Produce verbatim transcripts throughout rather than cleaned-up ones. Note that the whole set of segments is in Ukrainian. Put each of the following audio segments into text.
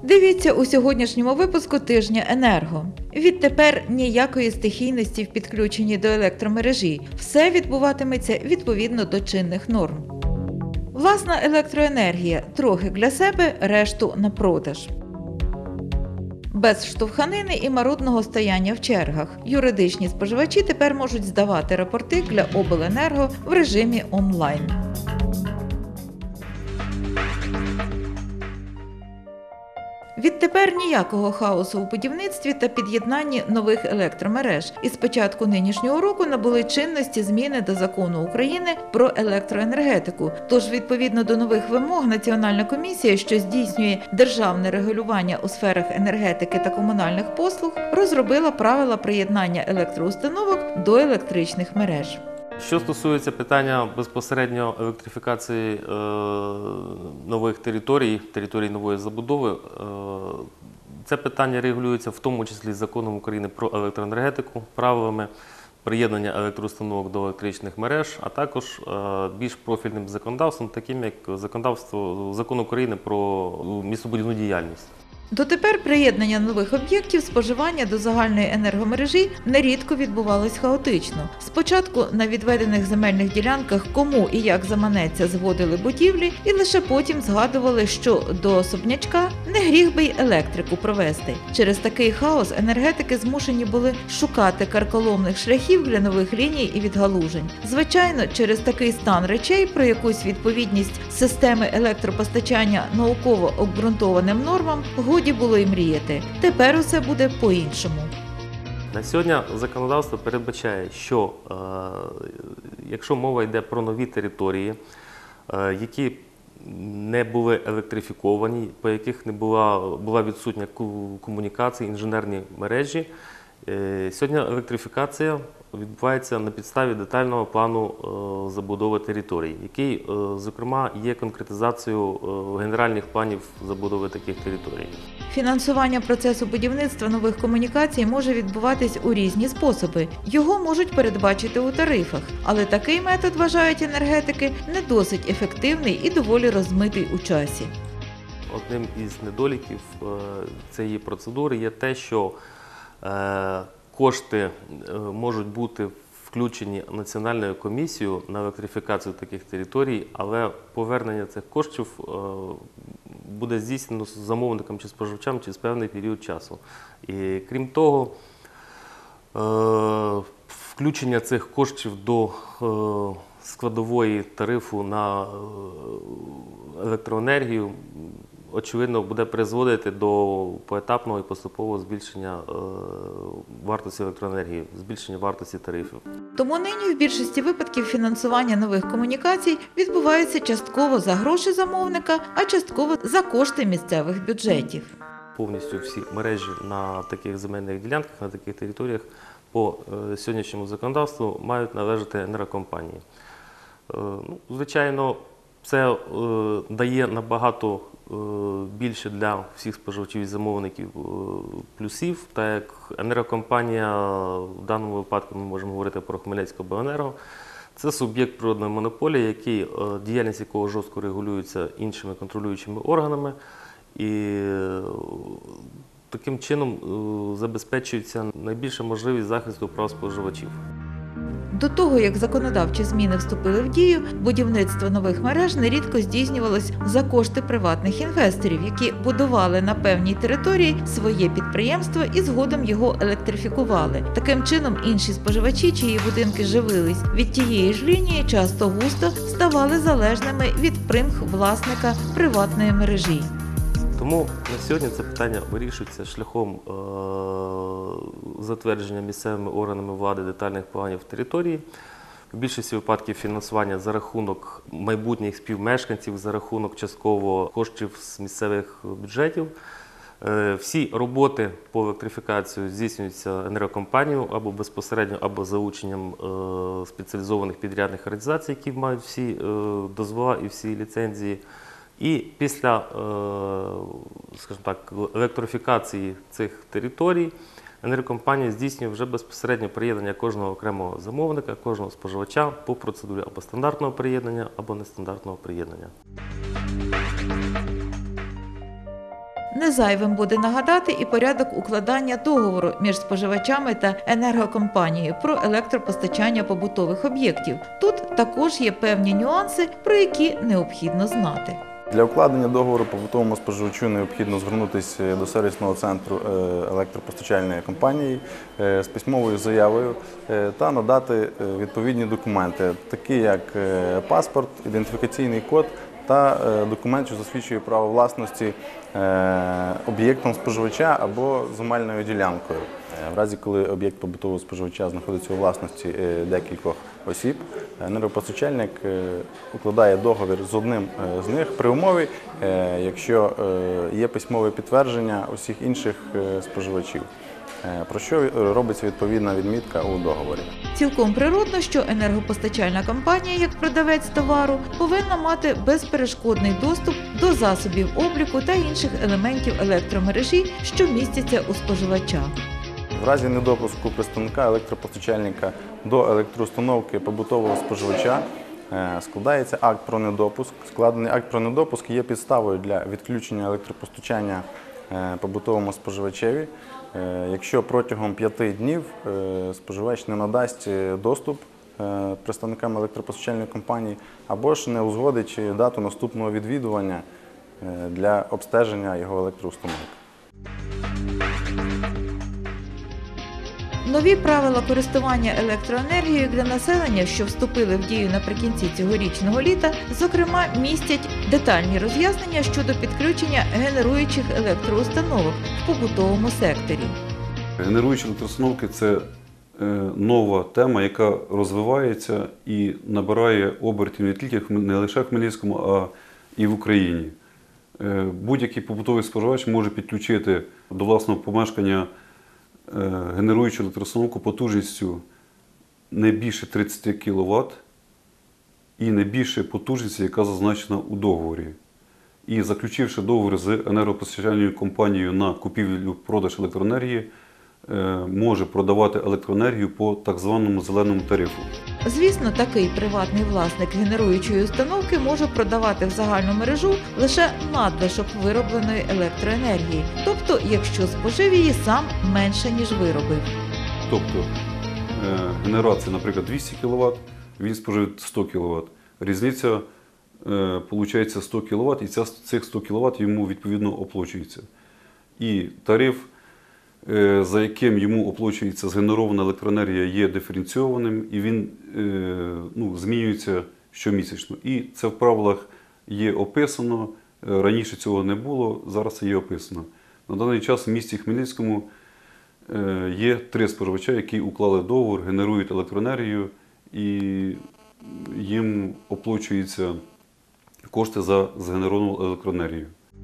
Дивіться у сьогоднішньому випуску «Тижня Енерго». Відтепер ніякої стихійності в підключенні до електромережі. Все відбуватиметься відповідно до чинних норм. Власна електроенергія – трохи для себе, решту на продаж. Без штовханини і марудного стояння в чергах. Юридичні споживачі тепер можуть здавати рапорти для обленерго в режимі онлайн. Відтепер ніякого хаосу у будівництві та під'єднанні нових електромереж. Із початку нинішнього року набули чинності зміни до Закону України про електроенергетику. Тож, відповідно до нових вимог, Національна комісія, що здійснює державне регулювання у сферах енергетики та комунальних послуг, розробила правила приєднання електроустановок до електричних мереж. Що стосується питання безпосередньо електрифікації е, нових територій, територій нової забудови, е, це питання регулюється в тому числі Законом України про електроенергетику, правилами приєднання електроустановок до електричних мереж, а також е, більш профільним законодавством, таким як законодавство, Закон України про містобудівну діяльність. Дотепер приєднання нових об'єктів споживання до загальної енергомережі нерідко відбувалось хаотично. Спочатку на відведених земельних ділянках кому і як заманеться зводили будівлі, і лише потім згадували, що до особнячка не гріх би й електрику провести. Через такий хаос енергетики змушені були шукати карколомних шляхів для нових ліній і відгалужень. Звичайно, через такий стан речей про якусь відповідність системи електропостачання науково обґрунтованим нормам годі було й мріяти. Тепер усе буде по-іншому. На сьогодні законодавство передбачає, що е, якщо мова йде про нові території, е, які не були електрифіковані, по яких не була, була відсутня комунікація, інженерні мережі, е, сьогодні електрифікація відбувається на підставі детального плану е, забудови територій, який, е, зокрема, є конкретизацією е, генеральних планів забудови таких територій. Фінансування процесу будівництва нових комунікацій може відбуватись у різні способи. Його можуть передбачити у тарифах, але такий метод, вважають енергетики, не досить ефективний і доволі розмитий у часі. Одним із недоліків е, цієї процедури є те, що е, кошти можуть бути включені Національною комісією на електрифікацію таких територій, але повернення цих коштів буде здійснено замовником чи споживачем через певний період часу. І крім того, включення цих коштів до складової тарифу на електроенергію очевидно, буде призводити до поетапного і поступового збільшення е, вартості електроенергії, збільшення вартості тарифів. Тому нині в більшості випадків фінансування нових комунікацій відбувається частково за гроші замовника, а частково за кошти місцевих бюджетів. Повністю всі мережі на таких земельних ділянках, на таких територіях по е, сьогоднішньому законодавству мають належати енергокомпанії. Е, ну, звичайно, це е, дає набагато більше для всіх споживачів і замовників плюсів, так як енергокомпанія, в даному випадку ми можемо говорити про Хмельницькобленерго, це суб'єкт природної монополії, який, діяльність якого жорстко регулюється іншими контролюючими органами, і таким чином забезпечується найбільша можливість захисту прав споживачів. До того, як законодавчі зміни вступили в дію, будівництво нових мереж нерідко здійснювалось за кошти приватних інвесторів, які будували на певній території своє підприємство і згодом його електрифікували. Таким чином, інші споживачі, чиї будинки живились від тієї ж лінії, часто густо ставали залежними від примх власника приватної мережі. Тому на сьогодні це питання вирішується шляхом е затвердження місцевими органами влади детальних планів території. В більшості випадків фінансування за рахунок майбутніх співмешканців, за рахунок частково коштів з місцевих бюджетів. Е всі роботи по електрифікації здійснюються енергокомпанією або безпосередньо, або за ученням е спеціалізованих підрядних організацій, які мають всі е дозвола і всі ліцензії. І після, скажімо так, електрифікації цих територій енергокомпанія здійснює вже безпосередньо приєднання кожного окремого замовника, кожного споживача по процедурі або стандартного приєднання, або нестандартного приєднання. Не зайвим буде нагадати і порядок укладання договору між споживачами та енергокомпанією про електропостачання побутових об'єктів. Тут також є певні нюанси, про які необхідно знати. Для укладення договору побутовому споживачу необхідно звернутися до сервісного центру електропостачальної компанії з письмовою заявою та надати відповідні документи, такі як паспорт, ідентифікаційний код та документ, що засвідчує право власності об'єктом споживача або земельною ділянкою. В разі, коли об'єкт побутового споживача знаходиться у власності декількох осіб, енергопостачальник укладає договір з одним з них при умові, якщо є письмове підтвердження усіх інших споживачів, про що робиться відповідна відмітка у договорі. Цілком природно, що енергопостачальна компанія, як продавець товару, повинна мати безперешкодний доступ до засобів обліку та інших елементів електромережі, що містяться у споживача. В разі недопуску представника електропостачальника до електроустановки побутового споживача складається акт про недопуск. Складений акт про недопуск є підставою для відключення електропостачання побутовому споживачеві, якщо протягом п'яти днів споживач не надасть доступ представникам електропостачальної компанії або ж не узгодить дату наступного відвідування для обстеження його електроустановки. Нові правила користування електроенергією для населення, що вступили в дію наприкінці цьогорічного літа, зокрема, містять детальні роз'яснення щодо підключення генеруючих електроустановок в побутовому секторі. Генеруючі електроустановки – це нова тема, яка розвивається і набирає обертів не тільки не лише в Хмельницькому, а і в Україні. Будь-який побутовий споживач може підключити до власного помешкання генеруючу електроустановку потужністю не більше тридцять кіловат і не більше потужності, яка зазначена у договорі. І заключивши договір з енергопостачальною компанією на купівлю-продаж електроенергії, може продавати електроенергію по так званому зеленому тарифу. Звісно, такий приватний власник генеруючої установки може продавати в загальну мережу лише надлишок виробленої електроенергії, тобто якщо спожив її сам менше, ніж виробив. Тобто генерація, наприклад, двісті кіловат, він спожив сто кіловат. Різниця, виходить, сто кіловат, і цих сто кіловат йому відповідно оплачується. І тариф, за яким йому оплачується згенерована електроенергія, є диференційованим і він ну, змінюється щомісячно. І це в правилах є описано, раніше цього не було, зараз це є описано. На даний час в місті Хмельницькому є три споживача, які уклали договір, генерують електроенергію і їм оплачуються кошти за згенеровану електроенергію.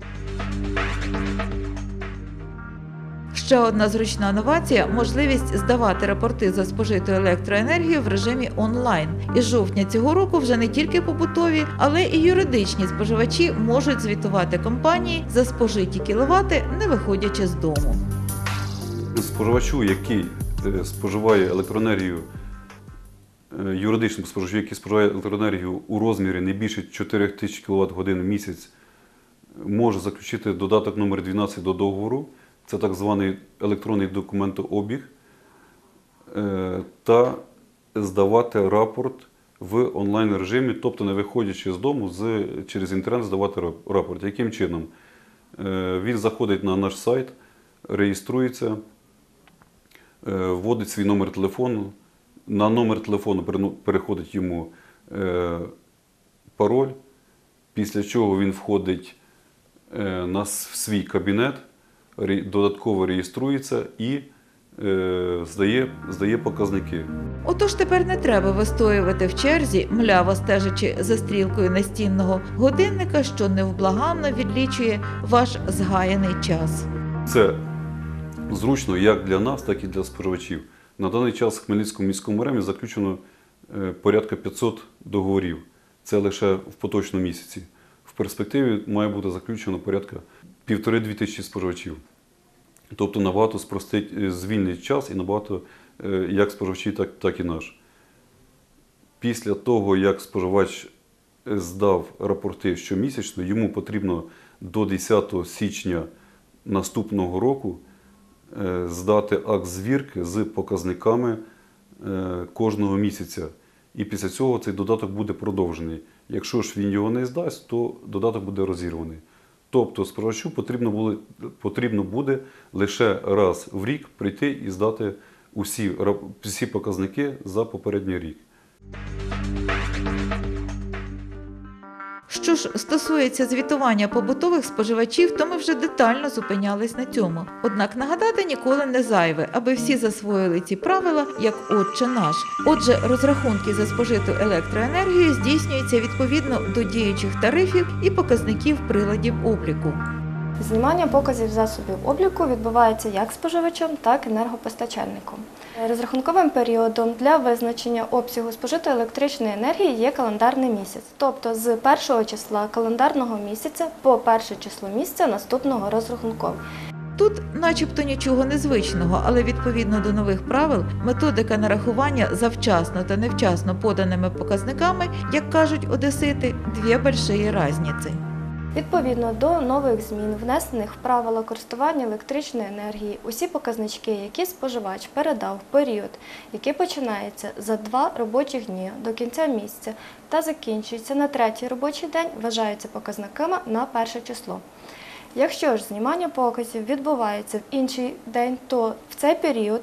Ще одна зручна новація – можливість здавати рапорти за спожиту електроенергію в режимі онлайн. Із жовтня цього року вже не тільки побутові, але і юридичні споживачі можуть звітувати компанії за спожиті кіловати, не виходячи з дому. Споживачу, який споживає електроенергію, юридичному споживачу, який споживає електроенергію у розмірі не більше чотири тисячі кіловат-годин в місяць, може заключити додаток номер дванадцять до договору. Це так званий електронний документообіг, та здавати рапорт в онлайн-режимі, тобто не виходячи з дому, з, через інтернет здавати рапорт. Яким чином? Він заходить на наш сайт, реєструється, вводить свій номер телефону, на номер телефону переходить йому пароль, після чого він входить на свій кабінет, додатково реєструється і е, здає, здає показники. Отож тепер не треба вистоювати в черзі, мляво стежачи за стрілкою настінного годинника, що невблаганно відлічує ваш згаяний час. Це зручно як для нас, так і для споживачів. На даний час в Хмельницькому міському ремі заключено е, порядка п'ятсот договорів. Це лише в поточному місяці. В перспективі має бути заключено порядка півтори-дві тисячі споживачів. Тобто набагато спростить, звільнить час і набагато як споживачі, так, так і наш. Після того, як споживач здав рапорти щомісячно, йому потрібно до десятого січня наступного року е, здати акт звірки з показниками е, кожного місяця. І після цього цей додаток буде продовжений. Якщо ж він його не здасть, то додаток буде розірваний. Тобто споживачу потрібно буде, потрібно буде лише раз в рік прийти і здати усі, всі показники за попередній рік. Що ж стосується звітування побутових споживачів, то ми вже детально зупинялись на цьому. Однак нагадати ніколи не зайве, аби всі засвоїли ці правила, як «Отче наш». Отже, розрахунки за спожиту електроенергію здійснюються відповідно до діючих тарифів і показників приладів обліку. Знімання показів засобів обліку відбувається як споживачем, так і енергопостачальником. Розрахунковим періодом для визначення обсягу спожитої електричної енергії є календарний місяць, тобто з першого числа календарного місяця по перше число місяця наступного розрахункового. Тут начебто нічого незвичного, але відповідно до нових правил методика нарахування завчасно та невчасно поданими показниками, як кажуть одесити, дві больші різниці. Відповідно до нових змін, внесених в правила користування електричної енергії, усі показнички, які споживач передав в період, який починається за два робочих дні до кінця місяця та закінчується на третій робочий день, вважаються показниками на перше число. Якщо ж знімання показів відбувається в інший день, то в цей період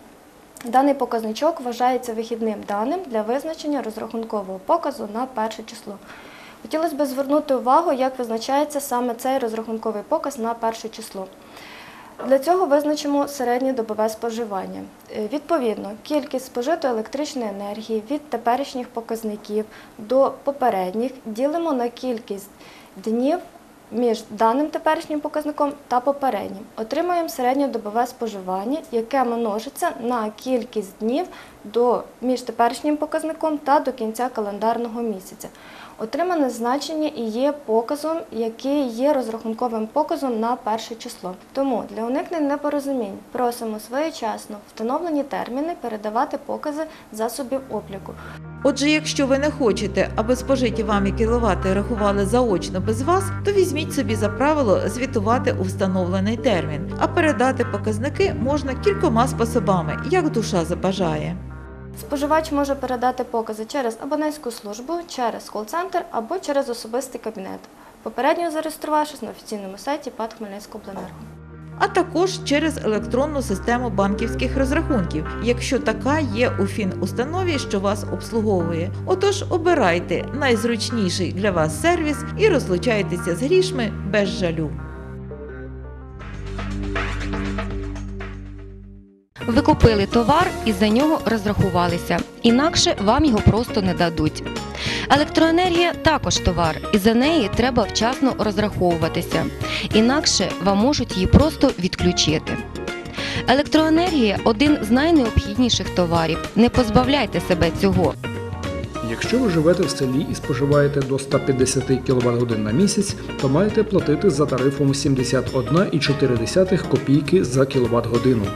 даний показничок вважається вихідним даним для визначення розрахункового показу на перше число. Хотілося б звернути увагу, як визначається саме цей розрахунковий показ на перше число. Для цього визначимо середнє добове споживання. Відповідно, кількість спожитої електричної енергії від теперішніх показників до попередніх ділимо на кількість днів між даним теперішнім показником та попереднім. Отримаємо середньодобове споживання, яке множиться на кількість днів до, між теперішнім показником та до кінця календарного місяця. Отримане значення і є показом, який є розрахунковим показом на перше число. Тому для уникнення непорозумінь просимо своєчасно встановлені терміни передавати покази засобів обліку. Отже, якщо ви не хочете, аби спожиті вами кіловати рахували заочно без вас, то візьміть собі за правило звітувати у встановлений термін, а передати показники можна кількома способами, як душа забажає. Споживач може передати покази через абонентську службу, через кол-центр або через особистий кабінет, попередньо зареєструвавшись на офіційному сайті ПАТ Хмельницькобленерго. А також через електронну систему банківських розрахунків, якщо така є у фінустанові, що вас обслуговує. Отож, обирайте найзручніший для вас сервіс і розлучайтеся з грішми без жалю. Ви купили товар і за нього розрахувалися, інакше вам його просто не дадуть. Електроенергія також товар, і за неї треба вчасно розраховуватися, інакше вам можуть її просто відключити. Електроенергія – один з найнеобхідніших товарів, не позбавляйте себе цього. Якщо ви живете в селі і споживаєте до ста п'ятдесят кіловат-годин на місяць, то маєте платити за тарифом сімдесят одна цілих чотири десятих копійки за кіловат-годину.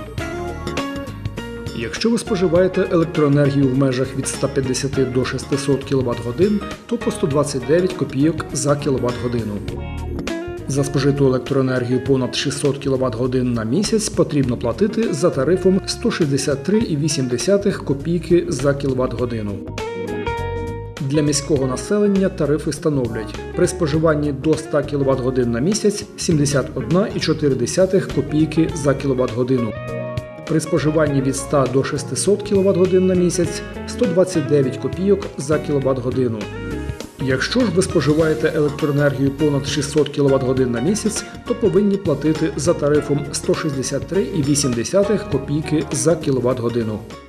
Якщо ви споживаєте електроенергію в межах від ста п'ятдесяти до шестисот кіловат-годин, то по сто двадцять дев'ять копійок за кіловат-годину. За спожиту електроенергію понад шістсот кіловат-годин на місяць потрібно платити за тарифом сто шістдесят три цілих вісім десятих копійки за кіловат-годину. Для міського населення тарифи становлять: при споживанні до ста кіловат-годин на місяць – сімдесят одна цілих чотири десятих копійки за кіловат-годину. При споживанні від ста до шестисот кіловат-годин на місяць – сто двадцять дев'ять копійок за кіловат-годину. Якщо ж ви споживаєте електроенергію понад шістсот кіловат-годин на місяць, то повинні платити за тарифом сто шістдесят три цілих вісім десятих копійки за кіловат-годину.